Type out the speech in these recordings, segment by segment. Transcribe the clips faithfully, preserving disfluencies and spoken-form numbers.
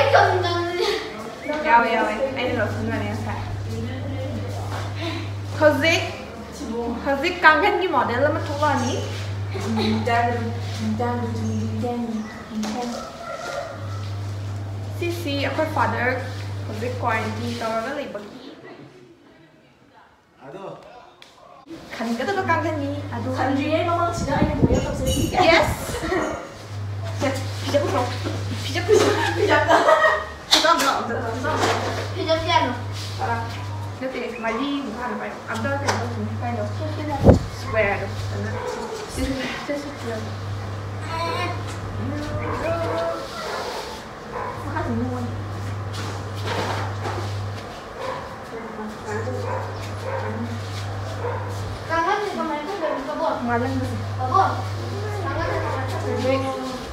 Rồi rồi, anh rồi xin vào đây sao? Khazik, Khazik kangen di model sama tua nih. Dan dan dan dan. Sisi, aku father, Khazik quarantine tau nó lại bật. Aduh. Kan kita tuh kangen nih. Aduh. Kanjunya memang sudah ada buaya tak sedikit. Yes. Pijak dong. Pijak pijak pijak. Kita nggak udah. Pijak piano. Parah. Nanti maju bukan apa ya? Abdul kan itu kayak dong. Square dong. Karena sisi sisi dia. Makasih nuwun. Kangen di kamar itu udah buka bol. Malam sih. Bol. Kangen di kamar itu.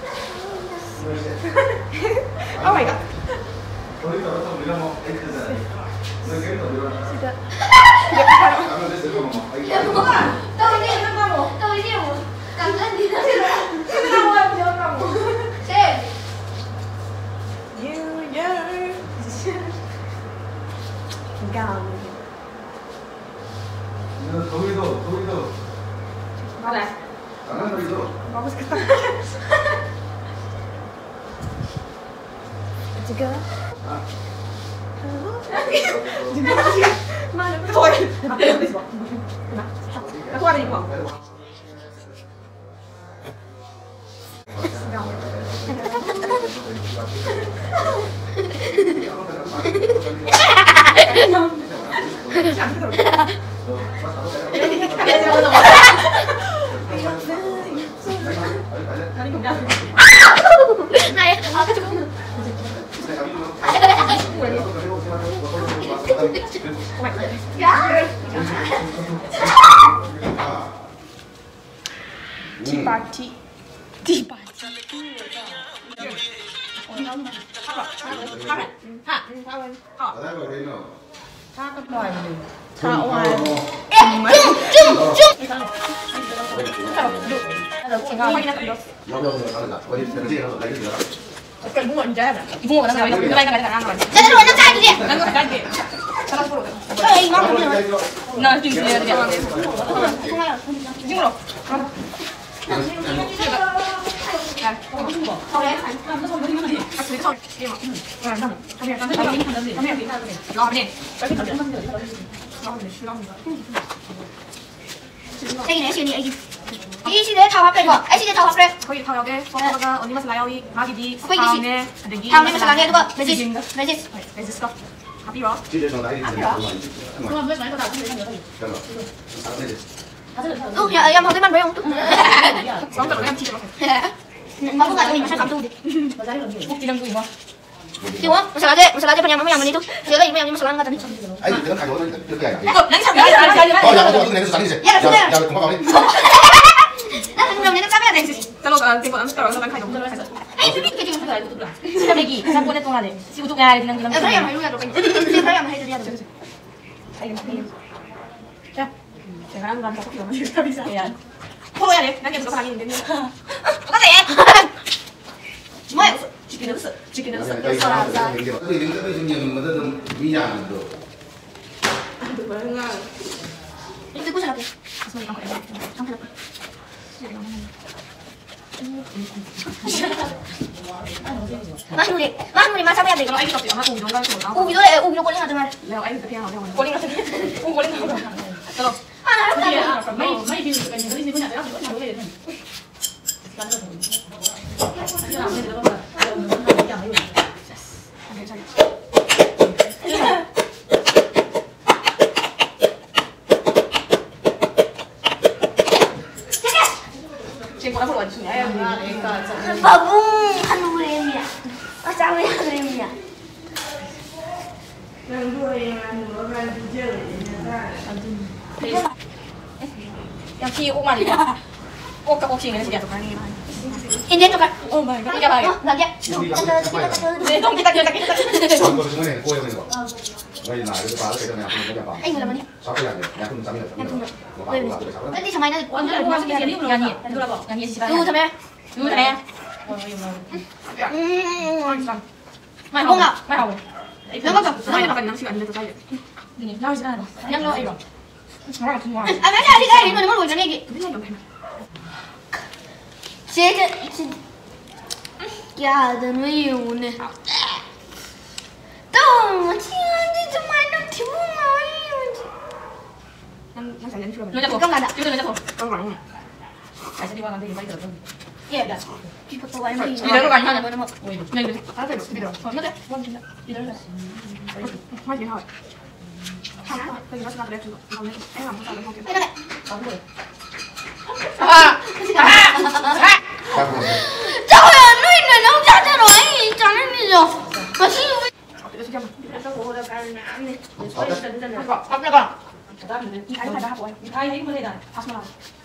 Oh my god. Ahorita vas a volver a mo, ahí te da. No es que no, pero. Sudah. Habla de ese como, ahí Ya bukan. Tahu ini apa kamu? Tahu ini kamu. Kangen di sana. Kamu yang jawab kamu. Sih. You yeah. Gal. No, Tobido, Tobido. Mana? Tangan Tobido. Bagus kata. Juga. Ah. Mana? Thôi. Aku ada di bawah. Này, aku juga. Tea party. Tea party. Cái bunga ini jahat. Bunga mana? Kita lagi nggak ada nggak ada. Jadi lu anak saya dia. Nggak ada lagi. Salah sepuluh. Eh, ngomong dia. Nah, jing dia dia. Jing lo. 애기네, 애기, 애기. 이 시대에 다 합해 봐. 이 시대 다 합해. 거기 다 여기 소파가 어디 맛을 나요? 이 마기디. 거기 다음에 대기. 다음에 맛을 나게 누가 매직, 매직. 매직스가. 하비로. 어, 야, 야, 먹을만 뭐야? 성적 그냥 티셔츠. Mà không ngại mình sẽ cảm thu đi. Quốc chỉ đang gửi mà. Chịu không? Một salad, một salad punya mama yang itu. Dia lagi yang salad enggak tadi. Ayo, kita kan kalau itu kayak. Nanti sampai ada ada. Oh, jangan waktu itu nanti Ya, sudah. Jangan kumaha kali. Nah, belum ini sampai ada sih. Kalau kan tipe am sekarang kan kayak dong. Eh, ini kayak gitu juga itu lah. Sudah lagi, saya punya tuh ada. Si utuknya ada di dalam. Ya, saya yang malu ya dong. Saya yang malu dia dong. Ayo, ayo. Ya. Sekarang kan aku juga masih bisa. Ya. Follow ya deh, nanti aku lagi ini. Makasih ya. Semua ya. Chicken noodles, chicken noodles. Tapi ini tapi ini menurut minyak itu. Aduh banget. Itu gue salah ya. Asal kamu enak. Kamu kenapa? Mas Nuri, Mas Nuri masa apa ya? Kalau Ayu tapi aku udah nggak tahu. Oh, gitu ya. Oh, gitu kuning ada mas. Leo Ayu tapi yang ada. Kuning ada. Oh, kuning ada. Terus. Mana ada? Iya, mai mai di sini kan jadi punya ada aku tahu deh. Sekarang tuh. Ya, ini dalam apa? Yang ayu. Oke, sorry. Cek apa lagi sini ayam ini. Babung kan Nuri ya. Macam ya Nuri ya. Yang dua yang dua kan dijel ini kan. Yang si Umar ya. Oh, kau sini sih jatuh kan ini. Ini juga. Oh my god, ini apa ya? Enggak dia. Eh, dong kita kita kita. Kalau sebenarnya kue ini kok. Nggak nah itu pak kita yang punya apa? Eh, namanya. Siapa yang yang pun kami ada. Nanti sama ini. Oh, itu masuk di sini belum nyanyi. Itu apa? Nyanyi sih. Tuh, sama ya. Tuh, saya. Hmm. ไม่เอาไม่เอาแล้วก็แบบไม่เอากันน้ำเชื่ออันนี้จะใช่นี่น้ำเชื่อยังรออีกหรอ啊，没事，你看你们你们录着那个，谁这这假的没有呢？都我天，这他妈的题目嘛，哎呦！ นั่งนั่งใส่ยันเชื่อมันจะโผล่ต้องการอ่ะยืดเลยจะโผล่ต้องหวังใส่เสื้อที่ว่ากันที่ไม่เกิดขึ้นเย่แบบพี่ประตูไว้ไม่ดีเลยก็กันนั่นเลยโอ้ยนี่เลยถ้าเกิดพี่เดี๋ยวนั่นเลยวันนี้พี่เดี๋ยวเลยไม่กินข้าวทำไปกินข้าวสลับเล็กจุดเอาเลยไอ้หลังเขาทำเป็นห้องเก็บไม่ได้เอาเลยอ่าอ่า这会儿那那能家这种哎，长得那种，我是有。 这是干嘛？这是我的干娘呢。好的，真真的。好，好，那个。你开开开，你开黑不黑的？他什么？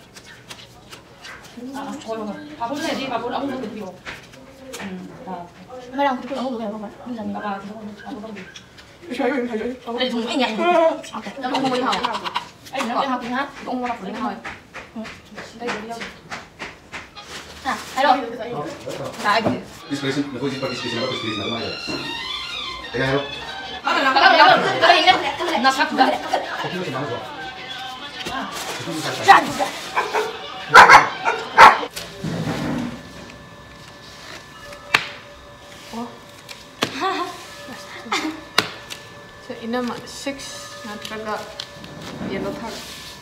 啊，我用的，他不是黑的，他不是，我用的是有。嗯，啊。没让，不让我做这个，你看你爸爸，我我我我。谁有谁有？我这从一年。OK，那我我你好。哎，你好，你好，你好，我我我你好。嗯，对对对。Ah, hello. Dai. Discretion, no puedes decir discretion, no puedes decir nada más. Venga, hello. Vamos, vamos, vamos. No, no, no. Aquí no se llama eso. So, inam six natraga yellow card.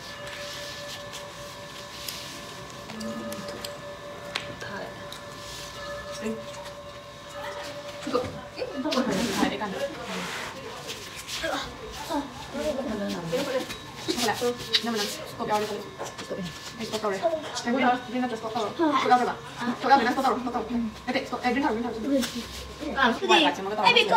그거 이거 가야 돼 간다. Hola, no me lo copio ahora. Esto ahora. Tengo ya, viene a esto ahora. Toca ahora. Toca viene esto ahora, toca. Este, esto, eh, viene ahora, viene ahora. Ah, 근데 애비 거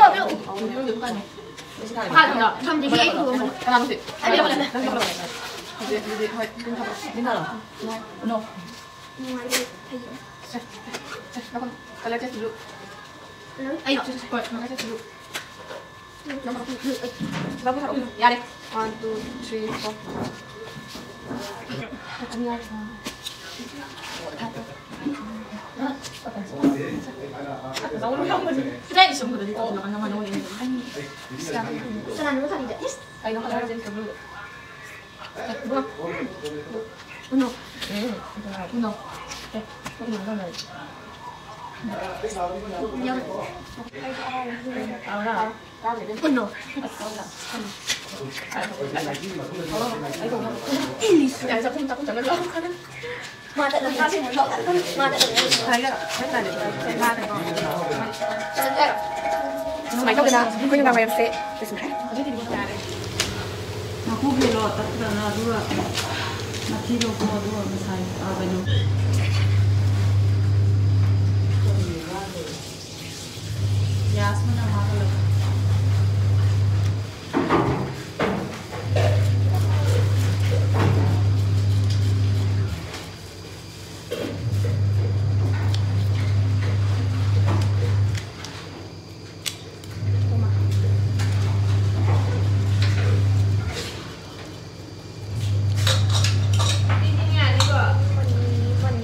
아, 참 되게 애비 거. 하나 둘 셋. 애비 거. 이제 이제 하 괜찮아. 괜찮아. No. Kalau cek dulu. Ayo. Buat, makan cek dulu. Bagus taruh. Ya deh. One, two, three, four. Kita ini semua dari kau nama nama ini. Senang dulu tadi yes. Ayo kita harus jadi dulu. Uno. Uno. Eh, ini mana? Ahora, Uno. ya saya pun takut jangan jauh kan. Mata dan kasih muncul. Mata dan kasih. Saya saya ada saya ada kok. Selesai. Mày có cái nào? Có những nào mày sẽ để xem hết. Aku belok tak pernah dua. Mati dua dua dua misal apa itu. Ya sebenarnya mahal.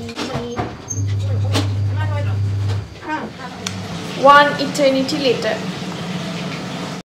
One eternity later.